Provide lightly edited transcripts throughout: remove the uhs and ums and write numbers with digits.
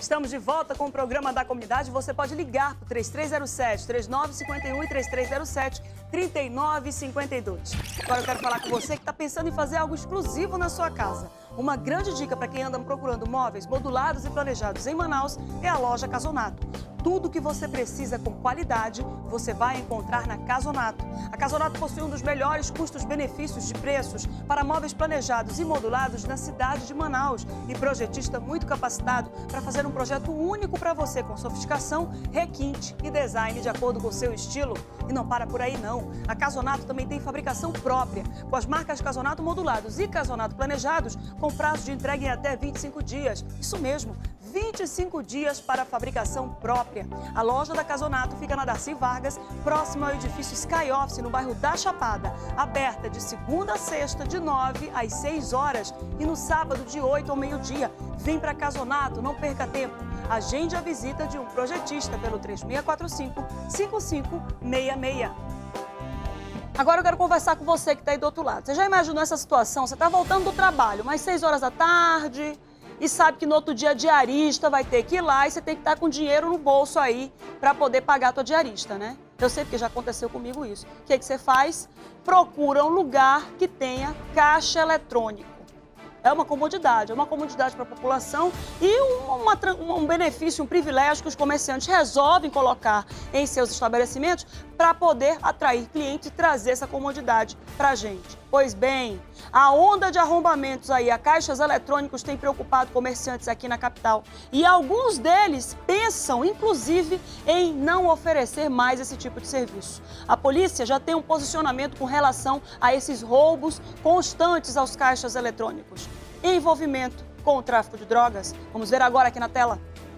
Estamos de volta com o programa da comunidade. Você pode ligar para o 3307-3951 e 3307-3952. Agora eu quero falar com você que está pensando em fazer algo exclusivo na sua casa. Uma grande dica para quem anda procurando móveis modulados e planejados em Manaus é a loja Casonato. Tudo que você precisa com qualidade, você vai encontrar na Casonato. A Casonato possui um dos melhores custos-benefícios de preços para móveis planejados e modulados na cidade de Manaus e projetista muito capacitado para fazer um projeto único para você com sofisticação, requinte e design de acordo com o seu estilo. E não para por aí não. A Casonato também tem fabricação própria, com as marcas Casonato modulados e Casonato planejados, com prazo de entrega em até 25 dias. Isso mesmo, 25 dias para a fabricação própria. A loja da Casonato fica na Darcy Vargas, próximo ao edifício Sky Office, no bairro da Chapada. Aberta de segunda a sexta, de 9 às 6 horas e no sábado, de 8 ao meio-dia. Vem para Casonato, não perca tempo. Agende a visita de um projetista pelo 3645-5566. Agora eu quero conversar com você que está aí do outro lado. Você já imaginou essa situação? Você está voltando do trabalho, mais 6 horas da tarde, e sabe que no outro dia a diarista vai ter que ir lá e você tem que estar com dinheiro no bolso aí para poder pagar a tua diarista, né? Eu sei porque já aconteceu comigo isso. O que você faz? Procura um lugar que tenha caixa eletrônico. É uma comodidade para a população e um benefício, um privilégio que os comerciantes resolvem colocar em seus estabelecimentos para poder atrair clientes e trazer essa comodidade para a gente. Pois bem, a onda de arrombamentos aí a caixas eletrônicos tem preocupado comerciantes aqui na capital e alguns deles pensam, inclusive, em não oferecer mais esse tipo de serviço. A polícia já tem um posicionamento com relação a esses roubos constantes aos caixas eletrônicos. Envolvimento com o tráfico de drogas. Vamos ver agora aqui na tela.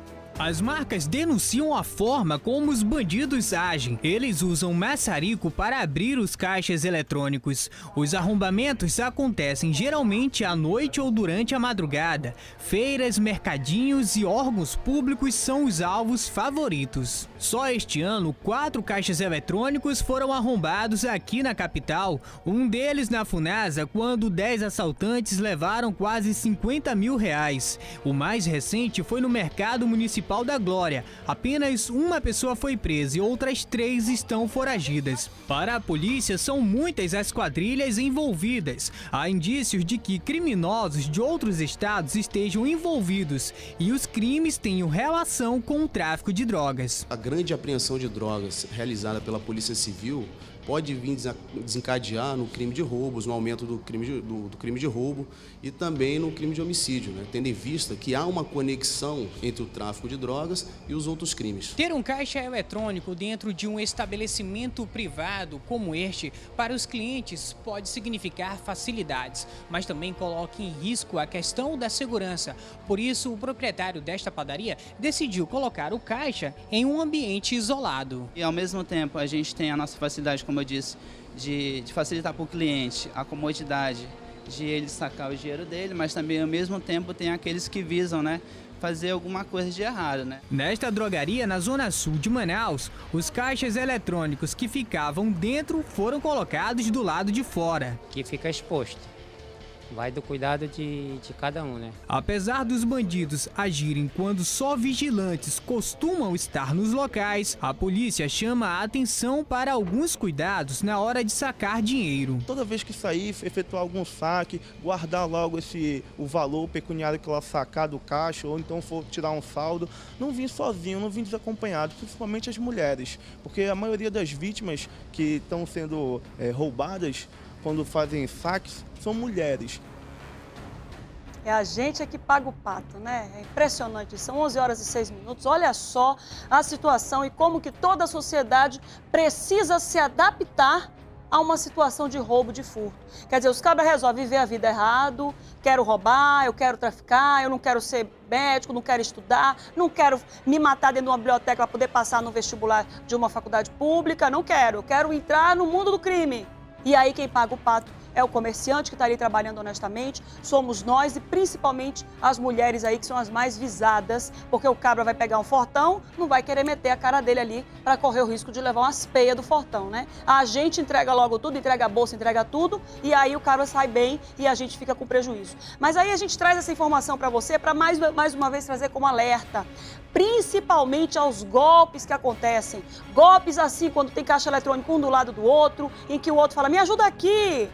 As marcas denunciam a forma como os bandidos agem. Eles usam maçarico para abrir os caixas eletrônicos. Os arrombamentos acontecem geralmente à noite ou durante a madrugada. Feiras, mercadinhos e órgãos públicos são os alvos favoritos. Só este ano, 4 caixas eletrônicos foram arrombados aqui na capital. Um deles na Funasa, quando 10 assaltantes levaram quase R$50 mil. O mais recente foi no mercado municipal da Glória. Apenas uma pessoa foi presa e outras 3 estão foragidas. Para a polícia, são muitas as quadrilhas envolvidas. Há indícios de que criminosos de outros estados estejam envolvidos e os crimes tenham relação com o tráfico de drogas. A grande apreensão de drogas realizada pela Polícia Civil pode vir desencadear no crime de roubos, no aumento do crime de roubo e também no crime de homicídio, né? Tendo em vista que há uma conexão entre o tráfico de drogas e os outros crimes. Ter um caixa eletrônico dentro de um estabelecimento privado como este, para os clientes pode significar facilidades, mas também coloca em risco a questão da segurança. Por isso, o proprietário desta padaria decidiu colocar o caixa em um ambiente isolado. E ao mesmo tempo a gente tem a nossa facilidade, como eu disse, de facilitar para o cliente a comodidade de ele sacar o dinheiro dele, mas também ao mesmo tempo tem aqueles que visam, né, fazer alguma coisa de errado, né? Nesta drogaria na zona sul de Manaus, os caixas eletrônicos que ficavam dentro foram colocados do lado de fora. Que fica exposto. Vai do cuidado de cada um, né? Apesar dos bandidos agirem quando só vigilantes costumam estar nos locais, a polícia chama a atenção para alguns cuidados na hora de sacar dinheiro. Toda vez que sair, efetuar algum saque, guardar logo o valor pecuniário que ela sacar do caixa, ou então for tirar um saldo, não vir sozinho, não vir desacompanhado, principalmente as mulheres, porque a maioria das vítimas que estão sendo roubadas quando fazem saques são mulheres. É a gente que paga o pato, né? É impressionante. São 11 horas e 6 minutos. Olha só a situação e como que toda a sociedade precisa se adaptar a uma situação de roubo, de furto. Quer dizer, os cabras resolvem viver a vida errado, quero roubar, eu quero traficar, eu não quero ser médico, não quero estudar, não quero me matar dentro de uma biblioteca para poder passar no vestibular de uma faculdade pública, não quero. Eu quero entrar no mundo do crime. E aí quem paga o pato é o comerciante que está ali trabalhando honestamente, somos nós e principalmente as mulheres aí que são as mais visadas, porque o cabra vai pegar um fortão, não vai querer meter a cara dele ali para correr o risco de levar umas peias do fortão, né? A gente entrega logo tudo, entrega a bolsa, entrega tudo e aí o cabra sai bem e a gente fica com prejuízo. Mas aí a gente traz essa informação para você para mais uma vez trazer como alerta, principalmente aos golpes que acontecem. Golpes assim, quando tem caixa eletrônico um do lado do outro, em que o outro fala, me ajuda aqui,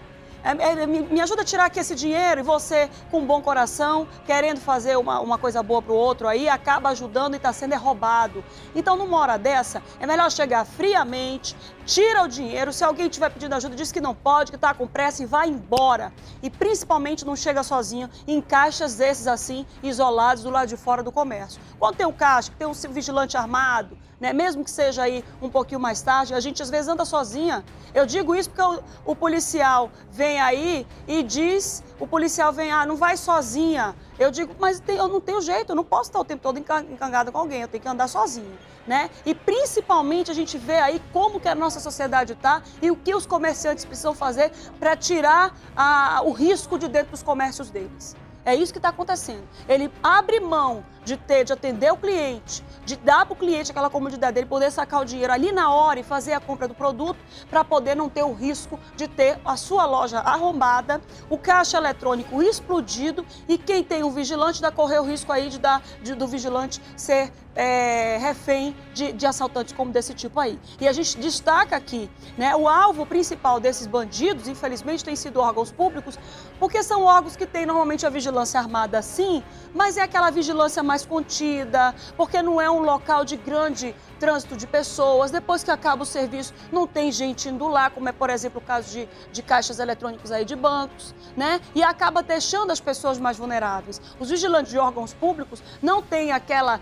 me ajuda a tirar aqui esse dinheiro, e você, com bom coração, querendo fazer uma coisa boa para o outro aí, acaba ajudando e está sendo roubado. Então, numa hora dessa, é melhor chegar friamente, tira o dinheiro, se alguém estiver pedindo ajuda, diz que não pode, que está com pressa e vai embora. E principalmente não chega sozinho em caixas desses assim, isolados do lado de fora do comércio. Quando tem um caixa, tem um vigilante armado, né? Mesmo que seja aí um pouquinho mais tarde, a gente às vezes anda sozinha. Eu digo isso porque o policial vem aí e diz, o policial vem, não vai sozinha. Eu digo, mas eu não tenho jeito, eu não posso estar o tempo todo encangada com alguém, eu tenho que andar sozinha, né? E principalmente a gente vê aí como que a nossa sociedade está e o que os comerciantes precisam fazer para tirar o risco de dentro dos comércios deles. É isso que está acontecendo. Ele abre mão de atender o cliente, de dar para o cliente aquela comodidade dele, poder sacar o dinheiro ali na hora e fazer a compra do produto para poder não ter o risco de ter a sua loja arrombada, o caixa eletrônico explodido e quem tem um vigilante ainda correr o risco aí do vigilante ser refém de assaltantes como desse tipo aí. E a gente destaca aqui, né, o alvo principal desses bandidos, infelizmente, tem sido órgãos públicos, porque são órgãos que têm normalmente a vigilância armada sim, mas é aquela vigilância mais contida, porque não é um local de grande trânsito de pessoas, depois que acaba o serviço não tem gente indo lá, como é, por exemplo, o caso de caixas eletrônicos aí de bancos, né? E acaba deixando as pessoas mais vulneráveis. Os vigilantes de órgãos públicos não têm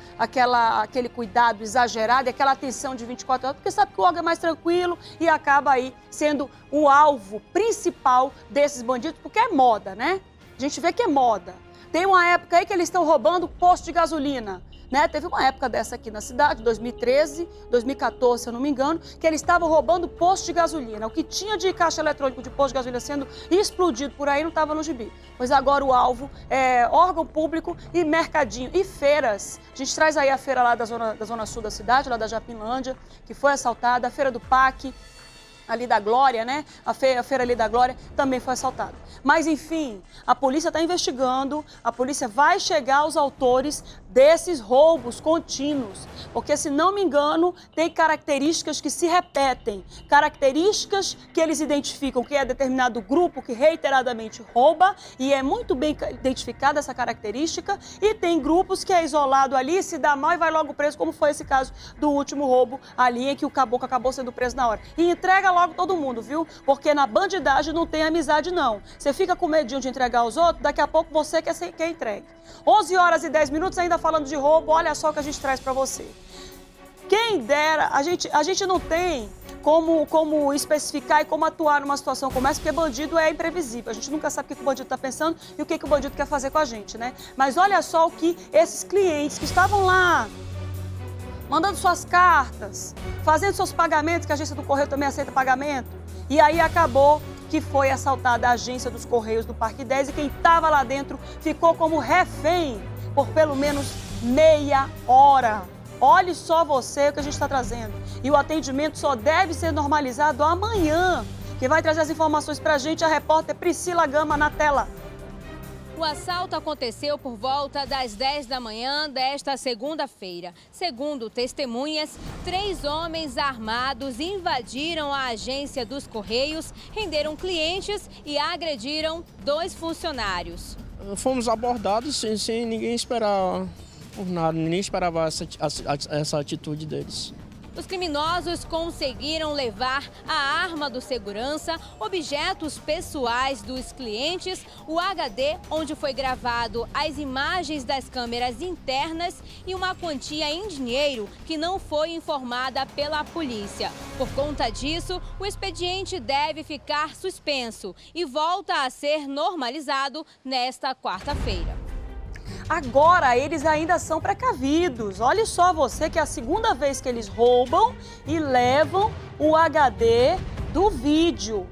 aquele cuidado exagerado e aquela atenção de 24 horas, porque sabe que o órgão é mais tranquilo e acaba aí sendo o alvo principal desses bandidos, porque é moda, né? A gente vê que é moda. Tem uma época aí que eles estão roubando posto de gasolina, né? Teve uma época dessa aqui na cidade, 2013, 2014, se eu não me engano, que eles estavam roubando posto de gasolina. O que tinha de caixa eletrônico de posto de gasolina sendo explodido por aí não estava no gibi. Pois agora o alvo é órgão público e mercadinho e feiras. A gente traz aí a feira lá da zona sul da cidade, lá da Japinlândia, que foi assaltada, a feira do PAC, ali da Glória, né? A feira ali da Glória também foi assaltada. Mas, enfim, a polícia está investigando, a polícia vai chegar aos autores desses roubos contínuos, porque, se não me engano, tem características que se repetem, características que eles identificam que é determinado grupo que reiteradamente rouba, e é muito bem identificada essa característica, e tem grupos que é isolado ali, se dá mal e vai logo preso, como foi esse caso do último roubo ali, em que o caboclo acabou sendo preso na hora. E entrega logo todo mundo, viu? Porque na bandidagem não tem amizade, não. Você fica com medinho de entregar aos outros, daqui a pouco você quer entregue. 11 horas e 10 minutos, ainda falando de roubo, olha só o que a gente traz para você. Quem dera, a gente não tem como especificar e como atuar numa situação como essa, porque bandido é imprevisível. A gente nunca sabe o que o bandido está pensando e o que o bandido quer fazer com a gente, né? Mas olha só o que esses clientes que estavam lá, mandando suas cartas, fazendo seus pagamentos, que a agência do Correio também aceita pagamento, e aí acabou que foi assaltada a agência dos Correios do Parque 10 e quem estava lá dentro ficou como refém por pelo menos meia hora. Olhe só você o que a gente está trazendo. E o atendimento só deve ser normalizado amanhã. Quem vai trazer as informações para a gente é a repórter Priscila Gama, na tela. O assalto aconteceu por volta das 10 da manhã desta segunda-feira. Segundo testemunhas, 3 homens armados invadiram a agência dos Correios, renderam clientes e agrediram 2 funcionários. Fomos abordados sem ninguém esperar por nada, ninguém esperava essa atitude deles. Os criminosos conseguiram levar a arma do segurança, objetos pessoais dos clientes, o HD onde foi gravado as imagens das câmeras internas e uma quantia em dinheiro que não foi informada pela polícia. Por conta disso, o expediente deve ficar suspenso e volta a ser normalizado nesta quarta-feira. Agora, eles ainda são precavidos. Olha só você que é a segunda vez que eles roubam e levam o HD do vídeo.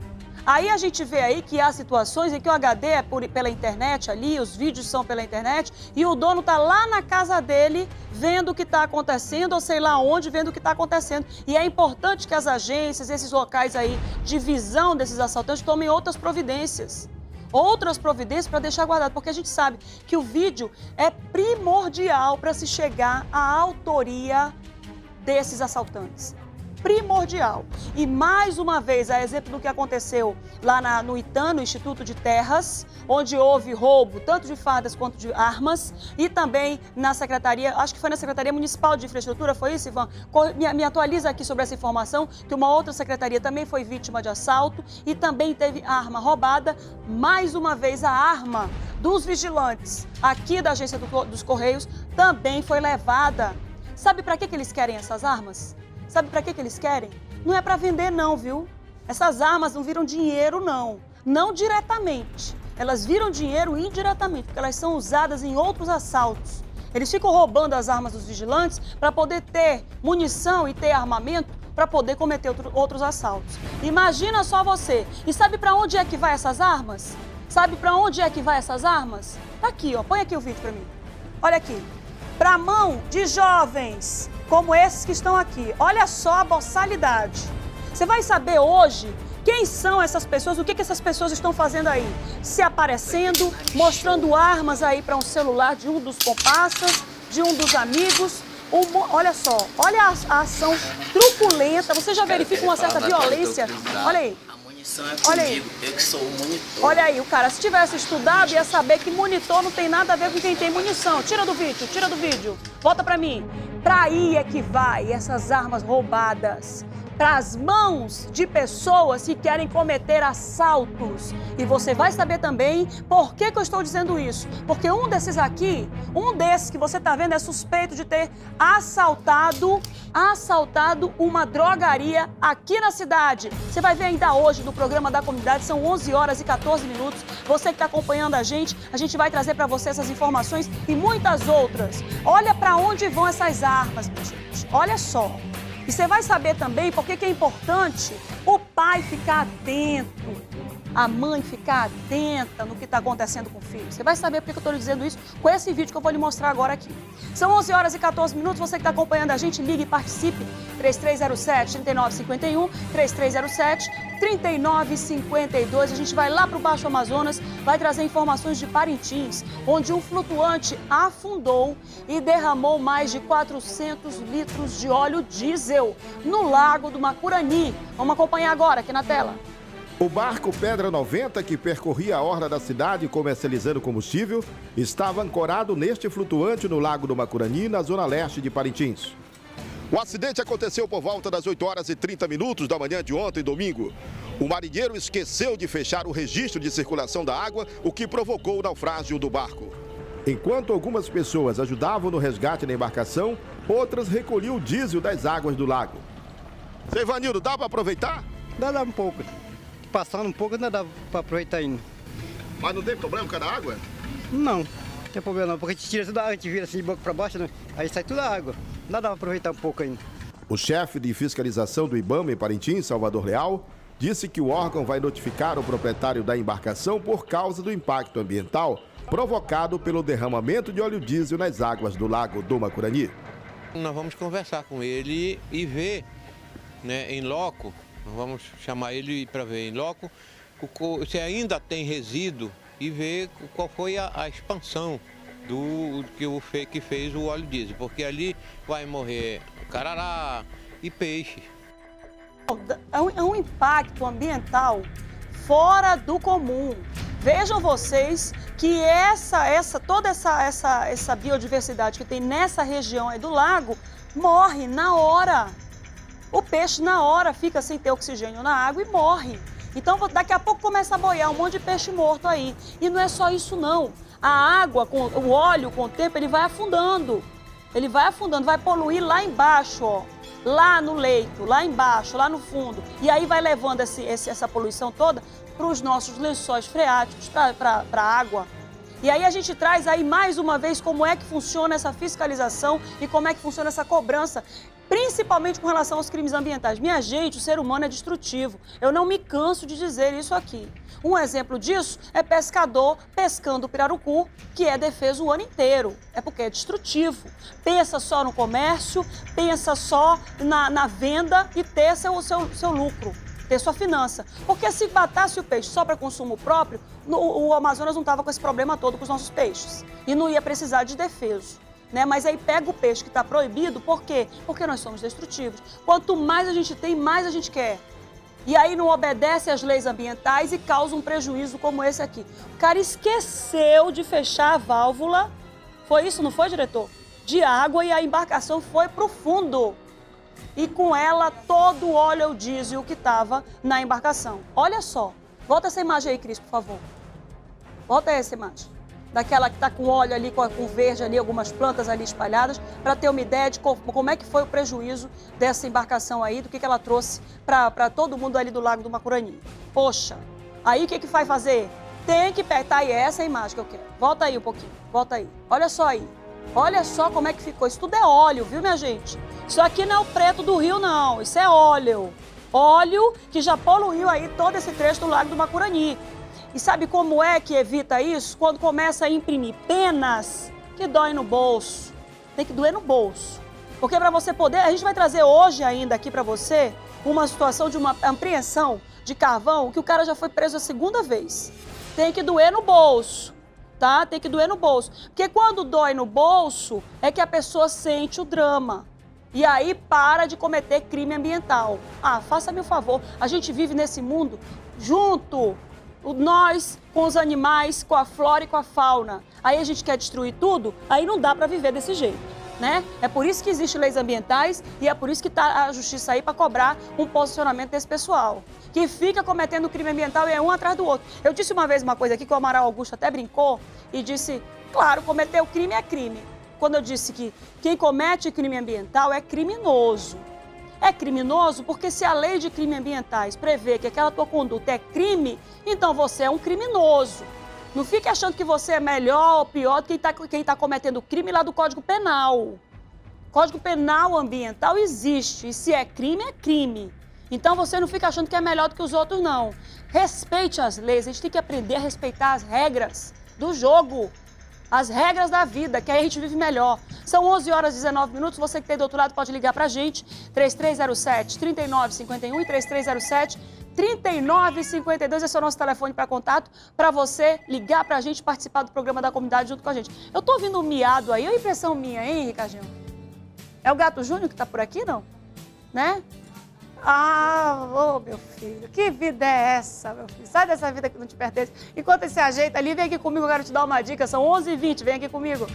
Aí a gente vê aí que há situações em que o HD é pela internet ali, os vídeos são pela internet, e o dono está lá na casa dele vendo o que está acontecendo, ou sei lá onde, vendo o que está acontecendo. E é importante que as agências, esses locais aí de visão desses assaltantes, tomem outras providências. Outras providências para deixar guardado, porque a gente sabe que o vídeo é primordial para se chegar à autoria desses assaltantes. Primordial. E mais uma vez, a exemplo do que aconteceu lá no ITAM, no Instituto de Terras, onde houve roubo tanto de fardas quanto de armas, e também na Secretaria, acho que foi na Secretaria Municipal de Infraestrutura, foi isso, Ivan? Me atualiza aqui sobre essa informação, que uma outra secretaria também foi vítima de assalto e também teve arma roubada. Mais uma vez, a arma dos vigilantes aqui da Agência dos Correios também foi levada. Sabe para que eles querem essas armas? Sabe para que eles querem? Não é para vender não, viu? Essas armas não viram dinheiro não. Não diretamente. Elas viram dinheiro indiretamente, porque elas são usadas em outros assaltos. Eles ficam roubando as armas dos vigilantes para poder ter munição e ter armamento para poder cometer outros assaltos. Imagina só você. E sabe para onde é que vai essas armas? Sabe para onde é que vai essas armas? Tá aqui, ó. Põe aqui o vídeo para mim. Olha aqui. Para a mão de jovens como esses que estão aqui. Olha só a boçalidade. Você vai saber hoje quem são essas pessoas, o que essas pessoas estão fazendo aí. Se aparecendo, mostrando armas aí para um celular de um dos comparsas, de um dos amigos. Olha só, olha a ação truculenta. Você já verifica uma certa violência. Olha aí. Olha aí. Eu que sou o monitor. Olha aí, o cara, se tivesse estudado, ia saber que monitor não tem nada a ver com quem tem munição. Tira do vídeo. Volta pra mim. Pra aí é que vai essas armas roubadas. Para as mãos de pessoas que querem cometer assaltos. E você vai saber também por que eu estou dizendo isso. Porque um desses que você está vendo é suspeito de ter assaltado uma drogaria aqui na cidade. Você vai ver ainda hoje no programa da comunidade, são 11 horas e 14 minutos. Você que está acompanhando a gente vai trazer para você essas informações e muitas outras. Olha para onde vão essas armas, minha gente. Olha só. E você vai saber também por que é importante o pai ficar atento, a mãe ficar atenta no que está acontecendo com o filho. Você vai saber por que eu estou lhe dizendo isso com esse vídeo que eu vou lhe mostrar agora aqui. São 11 horas e 14 minutos, você que está acompanhando a gente, ligue e participe. 3307-3951, 3307-3952. A gente vai lá para o Baixo Amazonas, vai trazer informações de Parintins, onde um flutuante afundou e derramou mais de 400 litros de óleo diesel no Lago do Macurani. Vamos acompanhar agora aqui na tela. O barco Pedra 90, que percorria a orla da cidade comercializando combustível, estava ancorado neste flutuante no Lago do Macurani, na zona leste de Parintins. O acidente aconteceu por volta das 8 horas e 30 minutos da manhã de ontem, domingo. O marinheiro esqueceu de fechar o registro de circulação da água, o que provocou o naufrágio do barco. Enquanto algumas pessoas ajudavam no resgate da embarcação, outras recolhiam o diesel das águas do lago. Seu Ivanildo, dá para aproveitar? Dá um pouco. Passando um pouco, ainda dá para aproveitar ainda. Mas não tem problema com a água? Não tem problema não, porque a gente tira toda a água, a gente vira assim de boca para baixo, né? Aí sai toda a água. Dá para aproveitar um pouco ainda. O chefe de fiscalização do IBAMA em Parintins, Salvador Leal, disse que o órgão vai notificar o proprietário da embarcação por causa do impacto ambiental provocado pelo derramamento de óleo diesel nas águas do Lago do Macurani. Nós vamos conversar com ele e ver, né, em loco, vamos chamar ele para ver em loco, se ainda tem resíduo e ver qual foi a expansão que fez o óleo diesel, porque ali vai morrer carará e peixe. É um impacto ambiental fora do comum. Vejam vocês que toda essa biodiversidade que tem nessa região aí do lago morre na hora. O peixe na hora fica sem ter oxigênio na água e morre. Então daqui a pouco começa a boiar um monte de peixe morto aí. E não é só isso não. A água, o óleo com o tempo, ele vai afundando. Ele vai afundando, vai poluir lá embaixo, ó. Lá no leito, lá embaixo, lá no fundo. E aí vai levando essa poluição toda para os nossos lençóis freáticos, para a água. E aí a gente traz aí mais uma vez como é que funciona essa fiscalização e como é que funciona essa cobrança, principalmente com relação aos crimes ambientais. Minha gente, o ser humano é destrutivo. Eu não me canso de dizer isso aqui. Um exemplo disso é pescador pescando pirarucu, que é defeso o ano inteiro. É porque é destrutivo. Pensa só no comércio, pensa só na venda e ter seu lucro, ter sua finança. Porque se matasse o peixe só para consumo próprio, o Amazonas não estava com esse problema todo com os nossos peixes. E não ia precisar de defeso. Né? Mas aí pega o peixe que está proibido, por quê? Porque nós somos destrutivos. Quanto mais a gente tem, mais a gente quer. E aí não obedece às leis ambientais e causa um prejuízo como esse aqui. O cara esqueceu de fechar a válvula, foi isso, não foi, diretor? De água, e a embarcação foi para o fundo. E com ela todo o óleo diesel que estava na embarcação. Olha só, volta essa imagem aí, Cris, por favor. Volta essa imagem. Daquela que está com óleo ali, com verde ali, algumas plantas ali espalhadas, para ter uma ideia de como é que foi o prejuízo dessa embarcação aí, do que ela trouxe para todo mundo ali do Lago do Macurani. Poxa, aí o que vai fazer? Tem que apertar aí, essa é a imagem que eu quero. Volta aí um pouquinho, volta aí. Olha só aí. Olha só como é que ficou. Isso tudo é óleo, viu, minha gente? Isso aqui não é o preto do rio, não. Isso é óleo. Óleo que já poluiu aí todo esse trecho do Lago do Macurani. E sabe como é que evita isso? Quando começa a imprimir penas que doem no bolso. Tem que doer no bolso. Porque para você poder... A gente vai trazer hoje ainda aqui para você uma situação de uma apreensão de carvão que o cara já foi preso a segunda vez. Tem que doer no bolso, tá? Tem que doer no bolso. Porque quando dói no bolso é que a pessoa sente o drama. E aí para de cometer crime ambiental. Ah, faça-me o favor. A gente vive nesse mundo junto... Nós, com os animais, com a flora e com a fauna. Aí a gente quer destruir tudo, aí não dá para viver desse jeito, né? É por isso que existem leis ambientais e é por isso que está a justiça aí para cobrar um posicionamento desse pessoal. Que fica cometendo crime ambiental e é um atrás do outro. Eu disse uma vez uma coisa aqui que o Amaral Augusto até brincou e disse, claro, cometer o crime é crime. Quando eu disse que quem comete crime ambiental é criminoso. É criminoso porque se a lei de crimes ambientais prevê que aquela tua conduta é crime, então você é um criminoso. Não fique achando que você é melhor ou pior do que quem está cometendo crime lá do Código Penal. O Código Penal ambiental existe e se é crime, é crime. Então você não fica achando que é melhor do que os outros, não. Respeite as leis, a gente tem que aprender a respeitar as regras do jogo. As regras da vida, que aí a gente vive melhor. São 11 horas e 19 minutos. Você que tem do outro lado pode ligar pra gente. 3307-3951 e 3307-3952. Esse é o nosso telefone para contato, para você ligar pra gente, participar do programa da comunidade junto com a gente. Eu tô ouvindo um miado aí, é uma impressão minha, hein, Ricardinho? É o Gato Júnior que tá por aqui, não? Né? Ah, ô, meu filho, que vida é essa, meu filho? Sai dessa vida que não te pertence. Enquanto você ajeita ali, vem aqui comigo, eu quero te dar uma dica. São 11h20, vem aqui comigo.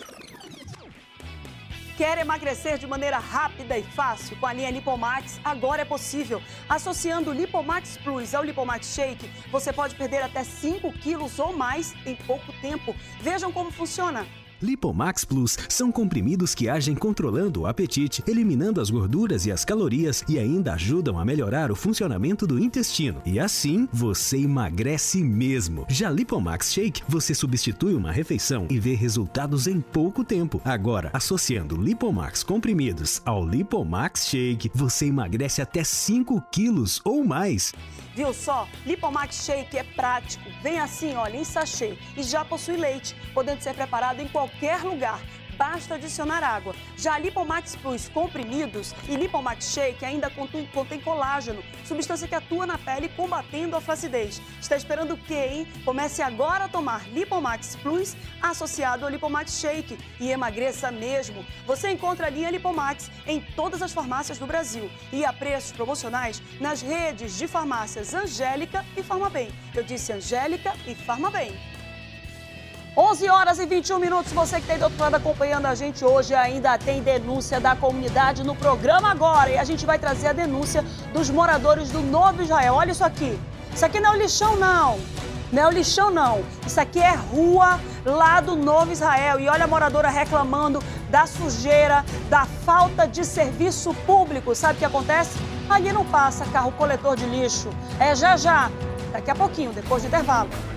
Quer emagrecer de maneira rápida e fácil? Com a linha Lipomax, agora é possível. Associando o Lipomax Plus ao Lipomax Shake, você pode perder até 5 quilos ou mais em pouco tempo. Vejam como funciona. Lipomax Plus são comprimidos que agem controlando o apetite, eliminando as gorduras e as calorias e ainda ajudam a melhorar o funcionamento do intestino. E assim, você emagrece mesmo. Já Lipomax Shake, você substitui uma refeição e vê resultados em pouco tempo. Agora, associando Lipomax comprimidos ao Lipomax Shake, você emagrece até 5 quilos ou mais. Viu só? Lipomax Shake é prático. Vem assim, olha, em sachê e já possui leite, podendo ser preparado em qualquer lugar. Basta adicionar água. Já Lipomax Plus comprimidos e Lipomax Shake ainda contém colágeno, substância que atua na pele combatendo a flacidez. Está esperando o quê, hein? Comece agora a tomar Lipomax Plus associado ao Lipomax Shake e emagreça mesmo. Você encontra a linha Lipomax em todas as farmácias do Brasil e a preços promocionais nas redes de farmácias Angélica e Farmabem. Eu disse Angélica e Farmabem. 11 horas e 21 minutos, você que tem do outro lado acompanhando a gente hoje, ainda tem denúncia da comunidade no programa agora. E a gente vai trazer a denúncia dos moradores do Novo Israel. Olha isso aqui. Isso aqui não é o lixão, não. Não é o lixão, não. Isso aqui é rua lá do Novo Israel. E olha a moradora reclamando da sujeira, da falta de serviço público. Sabe o que acontece? Ali não passa carro coletor de lixo. É já já, daqui a pouquinho, depois do intervalo.